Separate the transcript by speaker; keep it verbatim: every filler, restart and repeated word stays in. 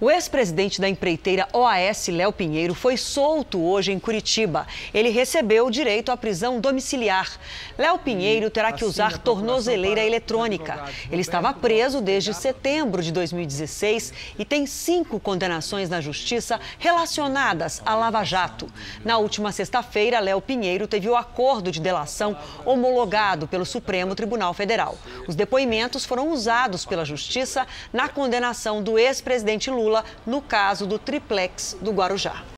Speaker 1: O ex-presidente da empreiteira O A S, Léo Pinheiro, foi solto hoje em Curitiba. Ele recebeu o direito à prisão domiciliar. Léo Pinheiro terá que usar tornozeleira eletrônica. Ele estava preso desde setembro de dois mil e dezesseis e tem cinco condenações na justiça relacionadas à Lava Jato. Na última sexta-feira, Léo Pinheiro teve o acordo de delação homologado pelo Supremo Tribunal Federal. Os depoimentos foram usados pela justiça na condenação do ex-presidente Lula no caso do triplex do Guarujá.